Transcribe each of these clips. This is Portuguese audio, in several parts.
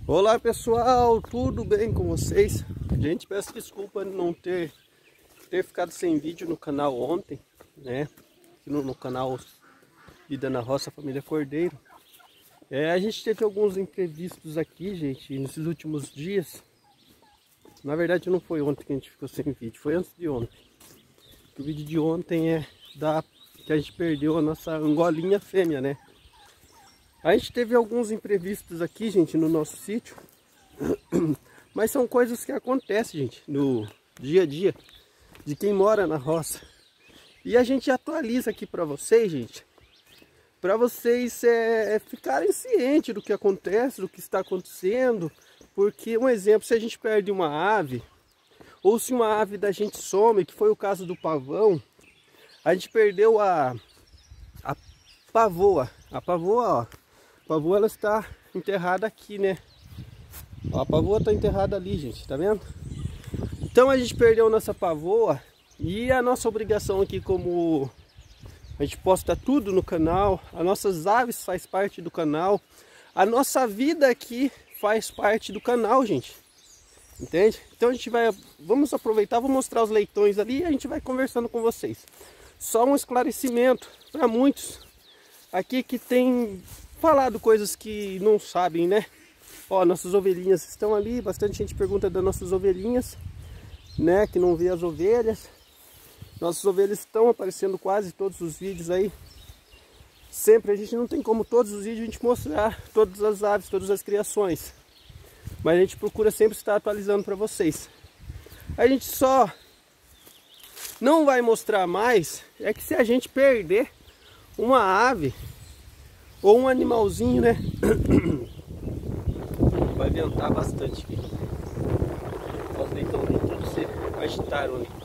Olá pessoal, tudo bem com vocês? Gente, peço desculpa não ter ficado sem vídeo no canal ontem, né? No canal Vida na Roça Família Cordeiro. A gente teve alguns imprevistos aqui, gente, nesses últimos dias. Na verdade não foi ontem que a gente ficou sem vídeo, foi antes de ontem. O vídeo de ontem é que a gente perdeu a nossa angolinha fêmea, né? A gente teve alguns imprevistos aqui, gente, no nosso sítio. Mas são coisas que acontecem, gente, no dia a dia de quem mora na roça. E a gente atualiza aqui para vocês, gente, para vocês ficarem cientes do que acontece, do que está acontecendo. Porque, um exemplo, se a gente perde uma ave, ou se uma ave da gente some, que foi o caso do pavão, a gente perdeu a pavoa. A pavoa, ó. A pavoa, ela está enterrada aqui, né? Ó, a pavoa está enterrada ali, gente, tá vendo? Então a gente perdeu nossa pavoa. E a nossa obrigação aqui, como a gente posta tudo no canal, as nossas aves faz parte do canal, a nossa vida aqui faz parte do canal, gente. Entende? Então a gente vamos aproveitar, vou mostrar os leitões ali e a gente vai conversando com vocês. Só um esclarecimento para muitos aqui que tem falado coisas que não sabem, né? Ó, nossas ovelhinhas estão ali, bastante gente pergunta das nossas ovelhinhas, né? Que não vê as ovelhas. Nossas ovelhas estão aparecendo quase todos os vídeos aí. Sempre, a gente não tem como todos os vídeos a gente mostrar todas as aves, todas as criações. Mas a gente procura sempre estar atualizando para vocês. A gente só não vai mostrar mais, é que se a gente perder uma ave ou um animalzinho, né? Vai ventar bastante aqui. Os leitões todos se agitaram ali.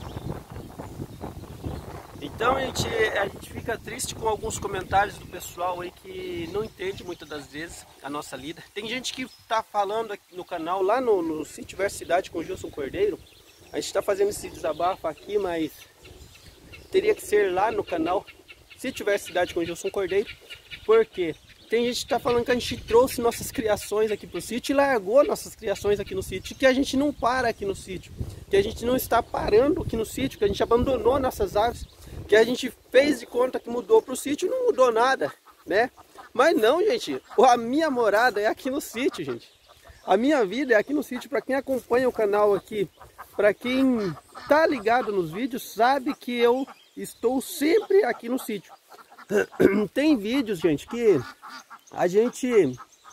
Então a gente fica triste com alguns comentários do pessoal aí que não entende muitas das vezes a nossa lida. Tem gente que tá falando aqui no canal, lá no sítio Versidade com Gilson Cordeiro. A gente está fazendo esse desabafo aqui, mas teria que ser lá no canal Sítio Versidade com Gilson Cordeiro. Porque tem gente que está falando que a gente trouxe nossas criações aqui para o sítio e largou nossas criações aqui no sítio. Que a gente não para aqui no sítio, que a gente não está parando aqui no sítio, que a gente abandonou nossas aves, que a gente fez de conta que mudou para o sítio e não mudou nada, né? Mas não, gente, a minha morada é aqui no sítio, gente. A minha vida é aqui no sítio. Para quem acompanha o canal aqui, para quem tá ligado nos vídeos, sabe que eu estou sempre aqui no sítio. Tem vídeos, gente, que a gente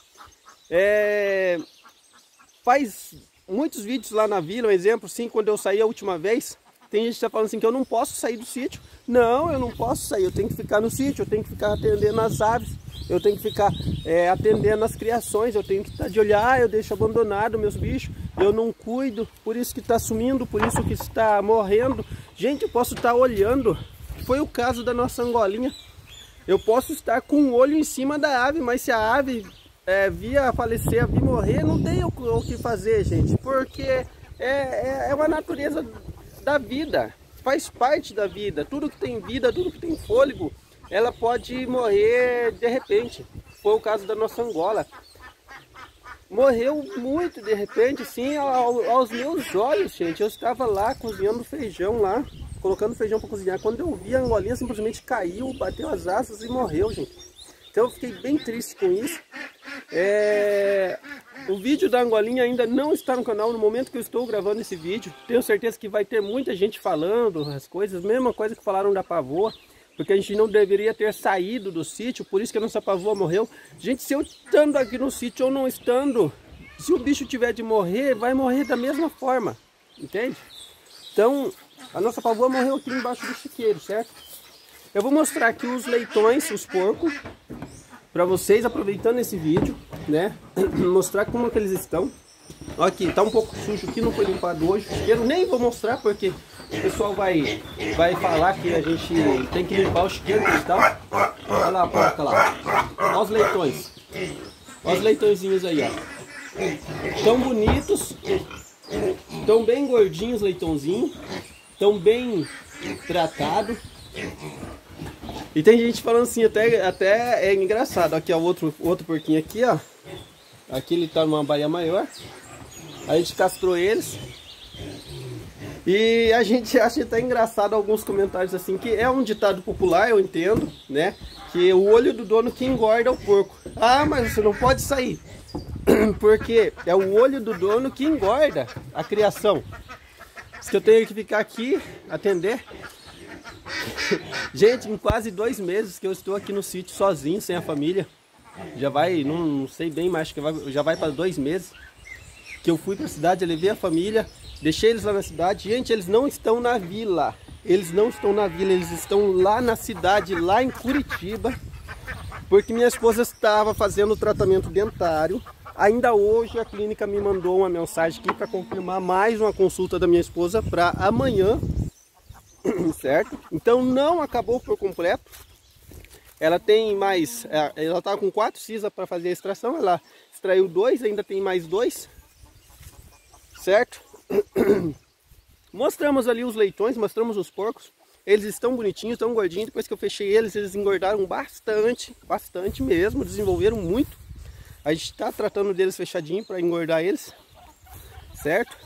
faz muitos vídeos lá na vila. Um exemplo, sim, quando eu saí a última vez, tem gente que está falando assim que eu não posso sair do sítio. Não, eu não posso sair, eu tenho que ficar no sítio, eu tenho que ficar atendendo as aves, eu tenho que ficar atendendo as criações, eu tenho que estar de olhar, eu deixo abandonado meus bichos, eu não cuido, por isso que está sumindo, por isso que está morrendo. Gente, eu posso estar olhando, foi o caso da nossa angolinha, eu posso estar com o olho em cima da ave, mas se a ave via falecer, via morrer, não tem o que fazer, gente, porque é uma natureza da vida, faz parte da vida. Tudo que tem vida, tudo que tem fôlego, ela pode morrer de repente. Foi o caso da nossa Angola. Morreu muito de repente, sim, aos meus olhos, gente. Eu estava lá cozinhando feijão lá, colocando feijão para cozinhar. Quando eu vi a angolinha, simplesmente caiu, bateu as asas e morreu, gente. Então eu fiquei bem triste com isso. O vídeo da angolinha ainda não está no canal no momento que eu estou gravando esse vídeo. Tenho certeza que vai ter muita gente falando as coisas, mesma coisa que falaram da pavoa, porque a gente não deveria ter saído do sítio, por isso que a nossa pavoa morreu. Gente, se eu estando aqui no sítio ou não estando, se o bicho tiver de morrer, vai morrer da mesma forma, entende? Então, a nossa pavoa morreu aqui embaixo do chiqueiro, certo? Eu vou mostrar aqui os leitões, os porcos, para vocês, aproveitando esse vídeo, né? Mostrar como que eles estão. Ó, aqui, tá um pouco sujo aqui, não foi limpado hoje. Eu nem vou mostrar porque o pessoal vai falar que a gente tem que limpar o chiqueiro e tal. Olha lá a porca lá. Olha os leitões. Olha os leitõezinhos aí, ó. Tão bonitos. Tão bem gordinhos os leitãozinhos. Tão bem tratados. E tem gente falando assim, até é engraçado. Aqui, ó, o outro porquinho aqui, ó. Aqui ele tá numa baia maior. A gente castrou eles. E a gente acha até engraçado alguns comentários assim, que é um ditado popular, eu entendo, né? Que o olho do dono que engorda o porco. Ah, mas você não pode sair. Porque é o olho do dono que engorda a criação. Diz que eu tenho que ficar aqui, atender. Gente, em quase 2 meses que eu estou aqui no sítio sozinho, sem a família. Já vai, não sei bem, mas acho que já vai para 2 meses. Que eu fui para a cidade, eu levei a família, deixei eles lá na cidade. Gente, eles não estão na vila. Eles não estão na vila, eles estão lá na cidade, lá em Curitiba. Porque minha esposa estava fazendo o tratamento dentário. Ainda hoje a clínica me mandou uma mensagem aqui para confirmar mais uma consulta da minha esposa para amanhã, certo? Então não acabou por completo. Ela tem mais, ela está com 4 cisas para fazer a extração, ela extraiu 2, ainda tem mais 2, certo? Mostramos ali os leitões, mostramos os porcos. Eles estão bonitinhos, estão gordinhos. Depois que eu fechei eles engordaram bastante, bastante mesmo, desenvolveram muito. A gente está tratando deles fechadinho para engordar eles, certo?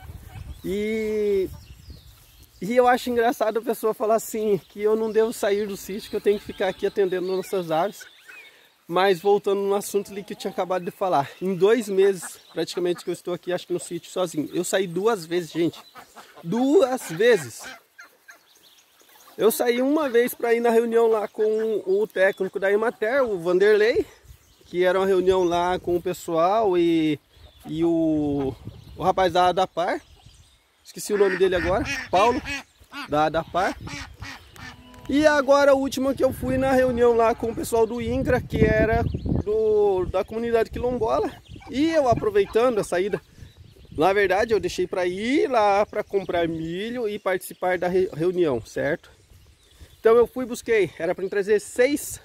E eu acho engraçado a pessoa falar assim, que eu não devo sair do sítio, que eu tenho que ficar aqui atendendo nossas aves. Mas voltando no assunto ali que eu tinha acabado de falar, em 2 meses praticamente que eu estou aqui, acho que no sítio sozinho. Eu saí 2 vezes, gente, 2 vezes. Eu saí uma vez para ir na reunião lá com o técnico da Emater, o Vanderlei, que era uma reunião lá com o pessoal e o rapaz da Adapar, esqueci o nome dele agora, Paulo, da Adapar. E agora a última que eu fui na reunião lá com o pessoal do INCRA, que era da comunidade quilombola. E eu aproveitando a saída, na verdade eu deixei para ir lá para comprar milho e participar da reunião, certo? Então eu fui, busquei, era para trazer 6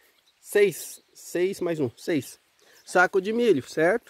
mais 1, 6 sacos de milho, certo?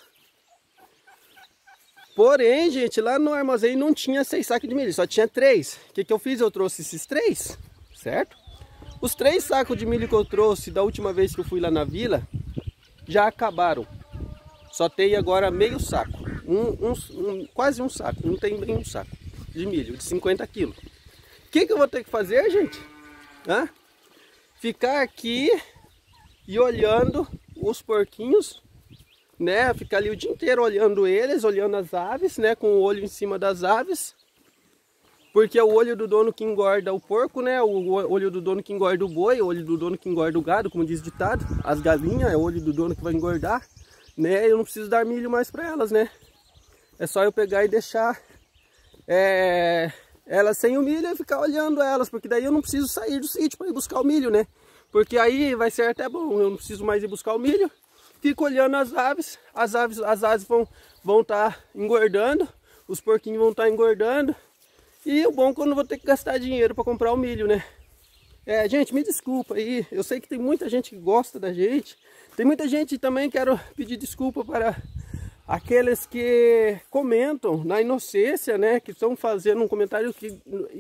Porém, gente, lá no armazém não tinha 6 sacos de milho, só tinha 3. O que eu fiz? Eu trouxe esses 3, certo? Os 3 sacos de milho que eu trouxe da última vez que eu fui lá na vila já acabaram. Só tem agora meio saco, quase um saco, não tem bem um saco de milho, de 50 quilos. O que eu vou ter que fazer, gente? Ficar aqui e olhando os porquinhos, né? Ficar ali o dia inteiro olhando eles, olhando as aves, né? Com o olho em cima das aves. Porque é o olho do dono que engorda o porco, né? O olho do dono que engorda o boi, o olho do dono que engorda o gado, como diz o ditado. As galinhas é o olho do dono que vai engordar, né? Eu não preciso dar milho mais para elas, né? É só eu pegar e deixar elas sem o milho e ficar olhando elas, porque daí eu não preciso sair do sítio para ir buscar o milho, né? Porque aí vai ser até bom, eu não preciso mais ir buscar o milho. Fico olhando as aves vão estar engordando, os porquinhos vão estar engordando. E o bom é que eu não vou ter que gastar dinheiro para comprar o milho, né? Gente, me desculpa aí, eu sei que tem muita gente que gosta da gente. Tem muita gente também, quero pedir desculpa para aqueles que comentam na inocência, né? Que estão fazendo um comentário que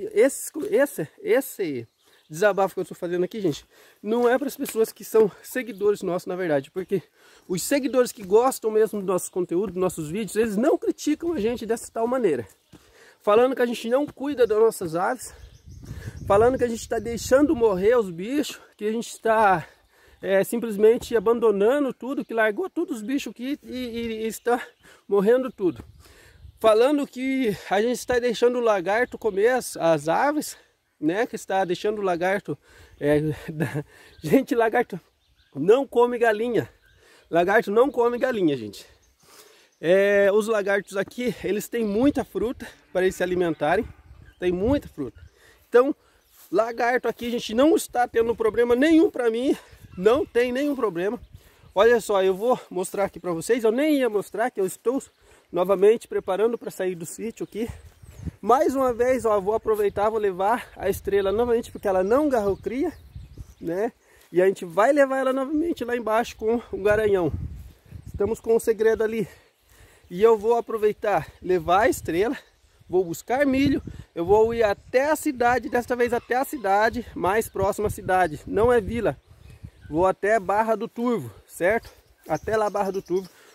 esse desabafo que eu estou fazendo aqui, gente, não é para as pessoas que são seguidores nossos, na verdade, porque os seguidores que gostam mesmo do nosso conteúdo, dos nossos vídeos, eles não criticam a gente dessa tal maneira, falando que a gente não cuida das nossas aves, falando que a gente está deixando morrer os bichos, que a gente está simplesmente abandonando tudo, que largou todos os bichos aqui e está morrendo tudo, falando que a gente está deixando o lagarto comer as aves, né, que está deixando o lagarto, gente, lagarto não come galinha, lagarto não come galinha, gente. Os lagartos aqui, eles têm muita fruta para eles se alimentarem, tem muita fruta. Então, lagarto aqui, a gente não está tendo problema nenhum para mim, não tem nenhum problema. Olha só, eu vou mostrar aqui para vocês, eu nem ia mostrar que eu estou novamente preparando para sair do sítio aqui. Mais uma vez, ó, vou aproveitar, vou levar a estrela novamente, porque ela não garrou cria, né? E a gente vai levar ela novamente lá embaixo com o garanhão. Estamos com um segredo ali. E eu vou aproveitar, levar a estrela, vou buscar milho, eu vou ir até a cidade, desta vez até a cidade, mais próxima à cidade, não é vila. Vou até Barra do Turvo, certo? Até lá Barra do Turvo.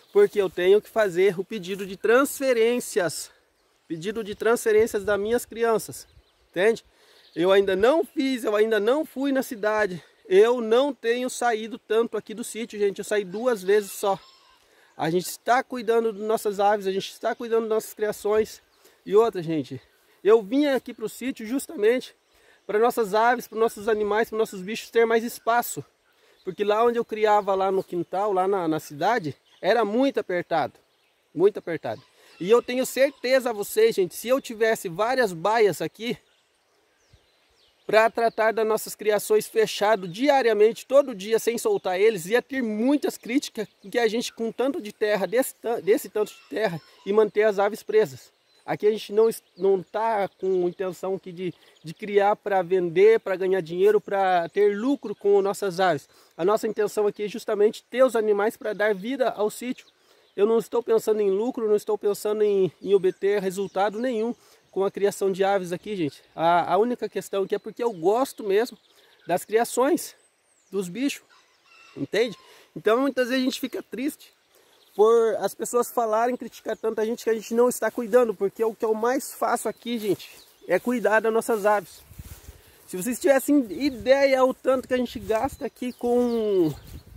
porque eu tenho que fazer o pedido de transferências das minhas crianças, entende? Eu ainda não fiz, eu ainda não fui na cidade, eu não tenho saído tanto aqui do sítio, gente, eu saí 2 vezes só. A gente está cuidando das nossas aves, a gente está cuidando das nossas criações. E outra, gente, eu vim aqui para o sítio justamente para nossas aves, para nossos animais, para nossos bichos ter mais espaço. Porque lá onde eu criava, lá no quintal, lá na cidade, era muito apertado. Muito apertado. E eu tenho certeza a vocês, gente, se eu tivesse várias baias aqui, para tratar das nossas criações fechado diariamente, todo dia, sem soltar eles, ia ter muitas críticas que a gente, com tanto de terra, desse tanto de terra, e manter as aves presas. Aqui a gente não está com intenção aqui de criar para vender, para ganhar dinheiro, para ter lucro com nossas aves. A nossa intenção aqui é justamente ter os animais para dar vida ao sítio. Eu não estou pensando em lucro, não estou pensando em obter resultado nenhum com a criação de aves aqui, gente. A única questão aqui é porque eu gosto mesmo das criações dos bichos, entende? Então muitas vezes a gente fica triste por as pessoas falarem, criticar tanto a gente que a gente não está cuidando, porque o que eu mais faço aqui, gente, é cuidar das nossas aves. Se vocês tivessem ideia o tanto que a gente gasta aqui com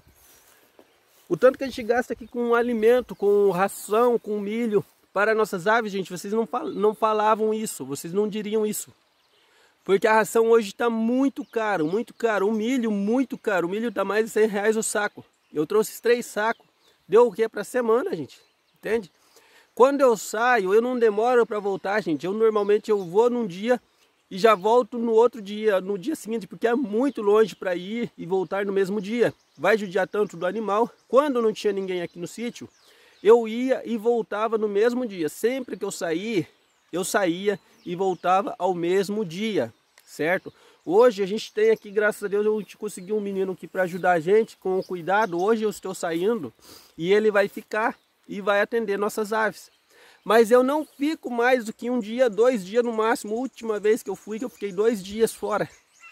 alimento, com ração, com milho para nossas aves, gente, vocês não falavam isso, vocês não diriam isso. Porque a ração hoje está muito caro, o milho muito caro, o milho está mais de 100 reais o saco. Eu trouxe 3 sacos, deu o que para semana, gente, entende? Quando eu saio, eu não demoro para voltar, gente, normalmente eu vou num dia e já volto no outro dia, no dia seguinte, porque é muito longe para ir e voltar no mesmo dia. Vai judiar tanto do animal. Quando não tinha ninguém aqui no sítio, eu ia e voltava no mesmo dia. Sempre que eu saía e voltava ao mesmo dia, certo? Hoje a gente tem aqui, graças a Deus, a gente conseguiu um menino aqui para ajudar a gente com o cuidado. Hoje eu estou saindo e ele vai ficar e vai atender nossas aves. Mas eu não fico mais do que 1 dia, 2 dias no máximo. A última vez que eu fui, que eu fiquei 2 dias fora.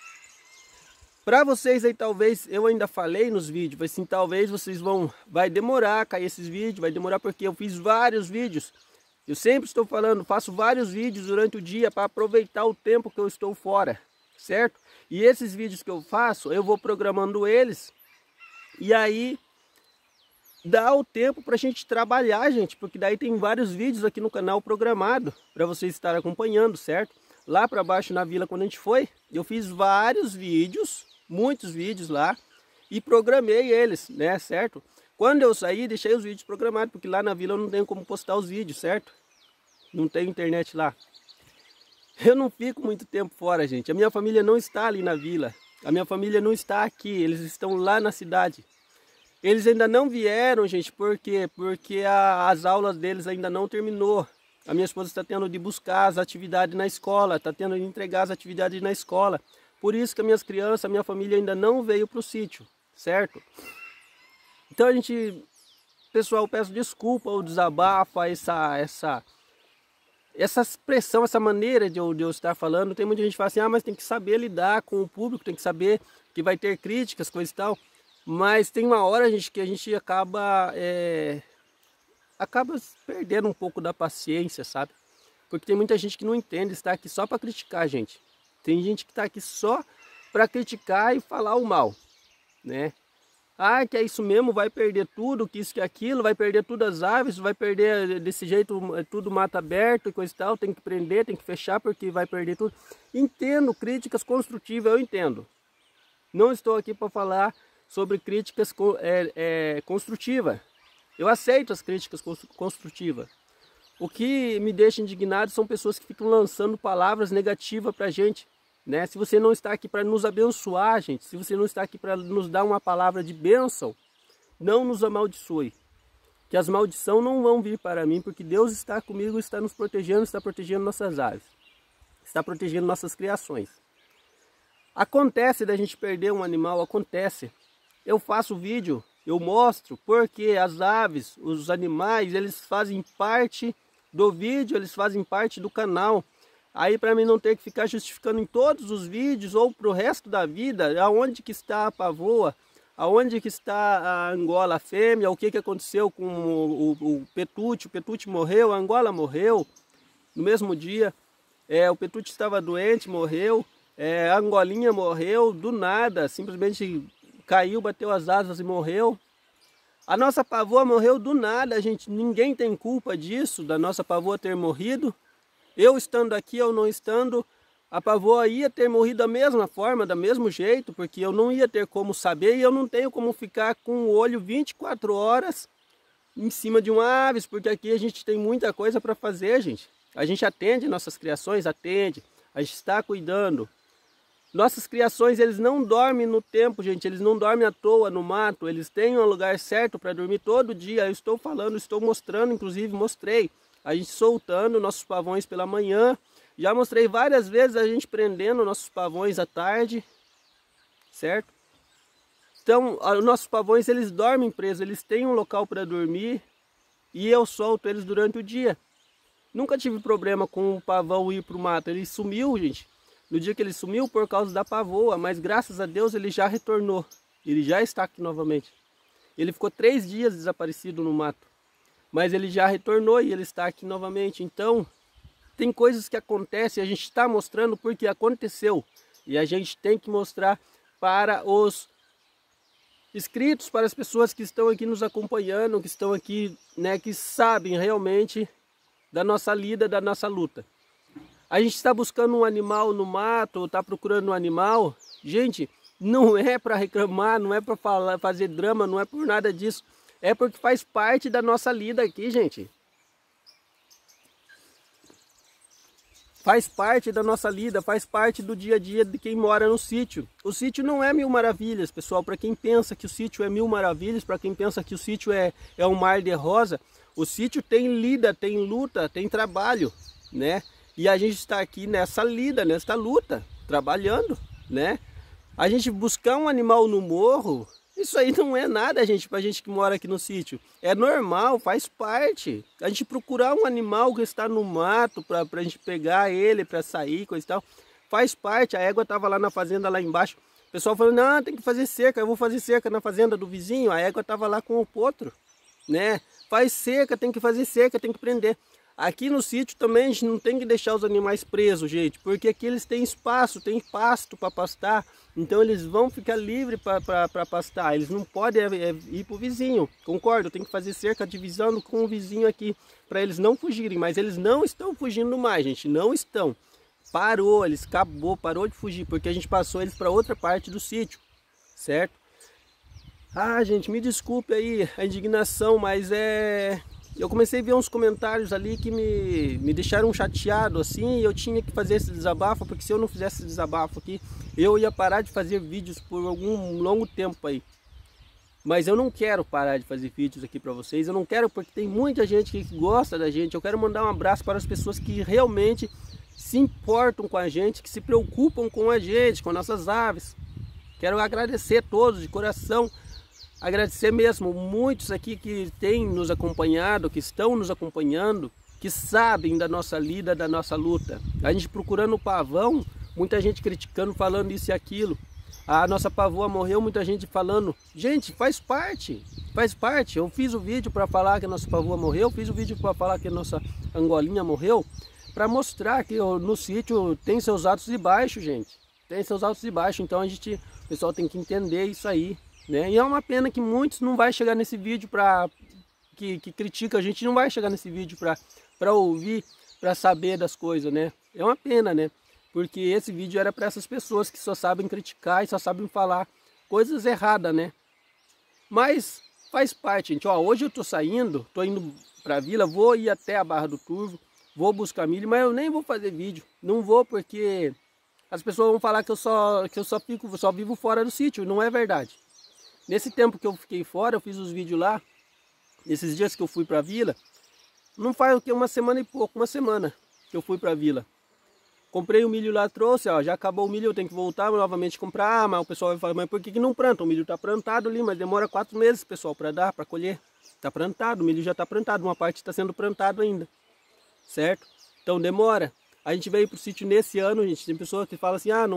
Para vocês aí, talvez, eu ainda falei nos vídeos, mas assim, talvez vocês vai demorar a cair esses vídeos, vai demorar porque eu fiz vários vídeos. Eu sempre estou falando, faço vários vídeos durante o dia para aproveitar o tempo que eu estou fora, certo? E esses vídeos que eu faço, eu vou programando eles, e aí dá o tempo para a gente trabalhar, gente, porque daí tem vários vídeos aqui no canal programado para vocês estarem acompanhando, certo? Lá para baixo na vila, quando a gente foi, eu fiz vários vídeos, muitos vídeos lá, e programei eles, né, certo? Quando eu saí, deixei os vídeos programados, porque lá na vila eu não tenho como postar os vídeos, certo? Não tem internet lá. Eu não fico muito tempo fora, gente. A minha família não está ali na vila. A minha família não está aqui, eles estão lá na cidade. Eles ainda não vieram, gente, por quê? Porque as aulas deles ainda não terminou. A minha esposa está tendo de buscar as atividades na escola, está tendo de entregar as atividades na escola. Por isso que as minhas crianças, a minha família ainda não veio para o sítio, certo? Então a gente, pessoal, peço desculpa o desabafo, essa expressão, essa maneira de eu estar falando. Tem muita gente que fala assim, mas tem que saber lidar com o público, tem que saber que vai ter críticas, coisa e tal. Mas tem uma hora, gente, que a gente acaba perdendo um pouco da paciência, sabe? Porque tem muita gente que não entende, está aqui só para criticar, gente. Tem gente que está aqui só para criticar e falar o mal, né? Ah, que é isso mesmo, vai perder tudo, que isso, que aquilo, vai perder todas as aves, vai perder desse jeito, tudo mata aberto e coisa e tal, tem que prender, tem que fechar porque vai perder tudo. Entendo, críticas construtivas, eu entendo. Não estou aqui para falar sobre críticas construtivas. Eu aceito as críticas construtivas. O que me deixa indignado são pessoas que ficam lançando palavras negativas para a gente, né? Se você não está aqui para nos abençoar, gente, se você não está aqui para nos dar uma palavra de bênção, não nos amaldiçoe. Que as maldições não vão vir para mim, porque Deus está comigo, está nos protegendo, está protegendo nossas aves, está protegendo nossas criações. Acontece da gente perder um animal, acontece. Eu faço vídeo, eu mostro, porque as aves, os animais, eles fazem parte do vídeo, eles fazem parte do canal. Aí para mim não ter que ficar justificando em todos os vídeos ou para o resto da vida, aonde que está a pavoa, aonde que está a Angola, a fêmea, o que aconteceu com o Petute morreu, a Angola morreu no mesmo dia, o Petute estava doente, morreu, a Angolinha morreu, do nada, simplesmente caiu, bateu as asas e morreu. A nossa pavoa morreu do nada, gente, ninguém tem culpa disso, da nossa pavoa ter morrido. Eu estando aqui ou não estando, a pavoa ia ter morrido da mesma forma, do mesmo jeito, porque eu não ia ter como saber e eu não tenho como ficar com o olho 24 horas em cima de uma aves, porque aqui a gente tem muita coisa para fazer, gente. A gente atende nossas criações, atende, a gente está cuidando. Nossas criações, eles não dormem no tempo, gente, eles não dormem à toa no mato, eles têm um lugar certo para dormir todo dia. Eu estou falando, estou mostrando, inclusive mostrei a gente soltando nossos pavões pela manhã. Já mostrei várias vezes a gente prendendo nossos pavões à tarde, certo? Então, os nossos pavões, eles dormem presos, eles têm um local para dormir e eu solto eles durante o dia. Nunca tive problema com o pavão ir para o mato, ele sumiu, gente. No dia que ele sumiu por causa da pavoa, mas graças a Deus ele já retornou. Ele já está aqui novamente. Ele ficou 3 dias desaparecido no mato, mas ele já retornou e ele está aqui novamente. Então, tem coisas que acontecem, a gente está mostrando porque aconteceu. E a gente tem que mostrar para os inscritos, para as pessoas que estão aqui nos acompanhando, que estão aqui, né, que sabem realmente da nossa lida, da nossa luta. A gente está buscando um animal no mato, está procurando um animal. Gente, não é para reclamar, não é para fazer drama, não é por nada disso. É porque faz parte da nossa lida aqui, gente. Faz parte da nossa lida, faz parte do dia a dia de quem mora no sítio. O sítio não é 1000 maravilhas, pessoal. Para quem pensa que o sítio é 1000 maravilhas, para quem pensa que o sítio é um mar de rosa, o sítio tem lida, tem luta, tem trabalho, né? E a gente está aqui nessa lida, nessa luta, trabalhando, né? A gente buscar um animal no morro, isso aí não é nada, gente, pra gente que mora aqui no sítio. É normal, faz parte. A gente procurar um animal que está no mato pra gente pegar ele, pra sair, coisa e tal, faz parte. A égua tava lá na fazenda, lá embaixo. O pessoal falou, não, tem que fazer cerca, eu vou fazer cerca na fazenda do vizinho. A égua tava lá com o potro, né? Faz cerca, tem que fazer cerca, tem que prender. Aqui no sítio também a gente não tem que deixar os animais presos, gente, porque aqui eles têm espaço, tem pasto para pastar, então eles vão ficar livres para pastar, eles não podem ir para o vizinho, concordo? Tem que fazer cerca divisando com o vizinho aqui, para eles não fugirem, mas eles não estão fugindo mais, gente, não estão. Parou, eles parou de fugir, porque a gente passou eles para outra parte do sítio, certo? Ah, gente, me desculpe aí a indignação, mas eu comecei a ver uns comentários ali que me deixaram chateado assim, e eu tinha que fazer esse desabafo, porque se eu não fizesse esse desabafo aqui, eu ia parar de fazer vídeos por algum longo tempo aí. Mas eu não quero parar de fazer vídeos aqui para vocês, eu não quero, porque tem muita gente que gosta da gente. Eu quero mandar um abraço para as pessoas que realmente se importam com a gente, que se preocupam com a gente, com nossas aves. Quero agradecer a todos de coração. Agradecer mesmo, muitos aqui que têm nos acompanhado, que estão nos acompanhando, que sabem da nossa lida, da nossa luta. A gente procurando o pavão, muita gente criticando, falando isso e aquilo. A nossa pavoa morreu, muita gente falando, gente, faz parte, faz parte. Eu fiz o vídeo para falar que a nossa pavoa morreu, fiz o vídeo para falar que a nossa angolinha morreu, para mostrar que no sítio tem seus altos e baixos, gente. Tem seus altos e baixos, então o pessoal tem que entender isso aí. Né? E é uma pena que muitos não vai chegar nesse vídeo que critica a gente, não vai chegar nesse vídeo para ouvir, para saber das coisas, né? É uma pena, né? Porque esse vídeo era para essas pessoas que só sabem criticar e só sabem falar coisas erradas, né? Mas faz parte, gente. Ó, hoje eu tô saindo, tô indo para a vila, vou ir até a Barra do Turvo, vou buscar milho, mas eu nem vou fazer vídeo. Não vou, porque as pessoas vão falar que eu só vivo fora do sítio. Não é verdade. Nesse tempo que eu fiquei fora, eu fiz os vídeos lá, esses dias que eu fui para a vila, não faz o que, uma semana e pouco, uma semana que eu fui para a vila. Comprei o milho lá, trouxe, ó, já acabou o milho, eu tenho que voltar novamente comprar, mas o pessoal vai falar, mas por que não planta? O milho está plantado ali, mas demora 4 meses, pessoal, para colher. Está plantado, o milho já está plantado, uma parte está sendo plantado ainda, certo? Então demora. A gente veio para o sítio nesse ano, gente, tem pessoas que falam assim, ah,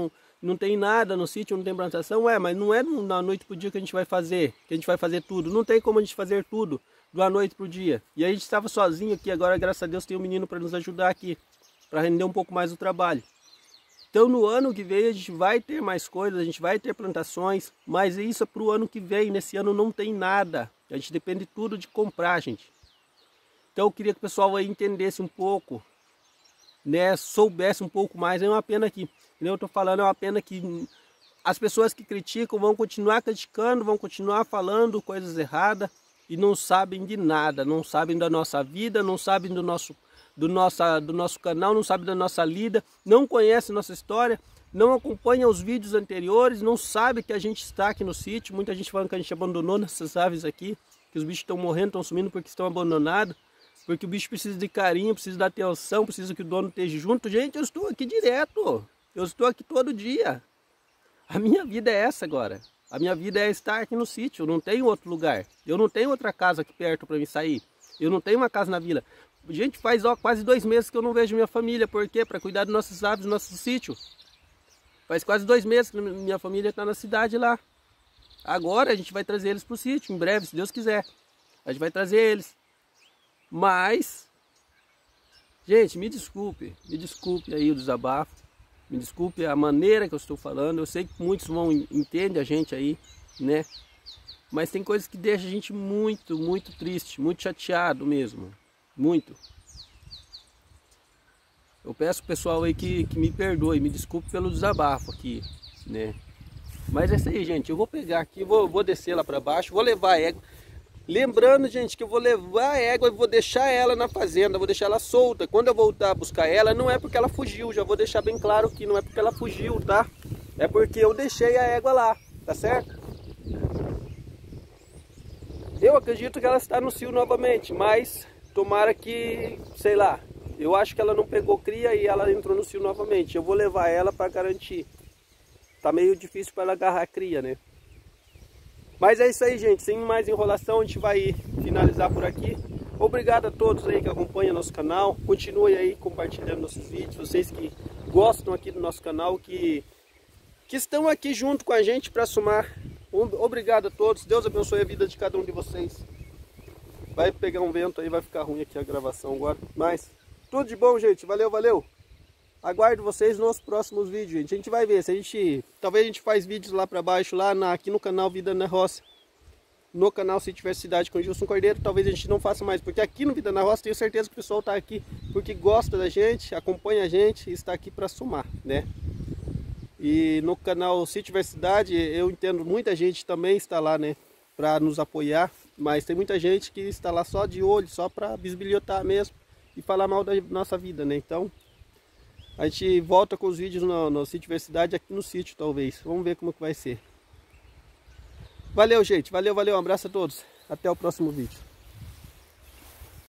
não tem nada no sítio, não tem plantação. Mas não é da noite pro dia que a gente vai fazer, tudo. Não tem como a gente fazer tudo da noite pro dia. E a gente estava sozinho aqui, agora graças a Deus tem um menino para nos ajudar aqui, para render um pouco mais o trabalho. Então no ano que vem a gente vai ter mais coisas, a gente vai ter plantações, mas isso é para o ano que vem. Nesse ano não tem nada, a gente depende tudo de comprar, gente. Então eu queria que o pessoal aí entendesse um pouco, né, soubesse um pouco mais. É uma pena que, eu estou falando, é uma pena que as pessoas que criticam vão continuar criticando, vão continuar falando coisas erradas e não sabem de nada, não sabem da nossa vida, não sabem do nosso canal, não sabem da nossa lida, não conhecem nossa história, não acompanham os vídeos anteriores, não sabem que a gente está aqui no sítio. Muita gente falando que a gente abandonou essas aves aqui, que os bichos estão morrendo, estão sumindo porque estão abandonados, porque o bicho precisa de carinho, precisa de atenção, precisa que o dono esteja junto. Gente, eu estou aqui direto, eu estou aqui todo dia. A minha vida é essa agora. A minha vida é estar aqui no sítio, eu não tenho outro lugar. Eu não tenho outra casa aqui perto para mim sair. Eu não tenho uma casa na vila. Gente, faz quase 2 meses que eu não vejo minha família. Por quê? Para cuidar dos nossos aves, do nosso sítio. Faz quase 2 meses que minha família está na cidade lá. Agora a gente vai trazer eles para o sítio, em breve, se Deus quiser. A gente vai trazer eles. Mas, gente, me desculpe aí o desabafo. Me desculpe a maneira que eu estou falando. Eu sei que muitos entendem a gente aí, né? Mas tem coisas que deixam a gente muito, muito triste, muito chateado mesmo. Muito. Eu peço ao pessoal aí que me perdoe, me desculpe pelo desabafo aqui, né? Mas é isso aí, gente. Eu vou pegar aqui, vou descer lá para baixo, vou levar a égua. Lembrando, gente, que eu vou levar a égua e vou deixar ela na fazenda, vou deixar ela solta. Quando eu voltar a buscar ela, não é porque ela fugiu, já vou deixar bem claro que não é porque ela fugiu, tá? É porque eu deixei a égua lá, tá certo? Eu acredito que ela está no cio novamente, mas tomara que, sei lá, eu acho que ela não pegou cria e ela entrou no cio novamente. Eu vou levar ela para garantir. Tá meio difícil para ela agarrar a cria, né? Mas é isso aí, gente. Sem mais enrolação, a gente vai finalizar por aqui. Obrigado a todos aí que acompanham nosso canal. Continue aí compartilhando nossos vídeos. Vocês que gostam aqui do nosso canal, que estão aqui junto com a gente para somar. Obrigado a todos. Deus abençoe a vida de cada um de vocês. Vai pegar um vento aí, vai ficar ruim aqui a gravação agora. Mas tudo de bom, gente. Valeu, valeu. Aguardo vocês nos próximos vídeos, gente. A gente vai ver se talvez a gente faz vídeos lá para baixo, aqui no canal Vida na Roça. No canal Se Tiver Cidade com Gilson Cordeiro, talvez a gente não faça mais. Porque aqui no Vida na Roça tenho certeza que o pessoal está aqui porque gosta da gente, acompanha a gente e está aqui para somar, né? E no canal Se Tiver Cidade, eu entendo, muita gente também está lá, né? Para nos apoiar. Mas tem muita gente que está lá só de olho, só para bisbilhotar mesmo e falar mal da nossa vida, né? Então a gente volta com os vídeos no Sítio Diversidade aqui no sítio, talvez. Vamos ver como que vai ser. Valeu, gente. Valeu, valeu. Um abraço a todos. Até o próximo vídeo.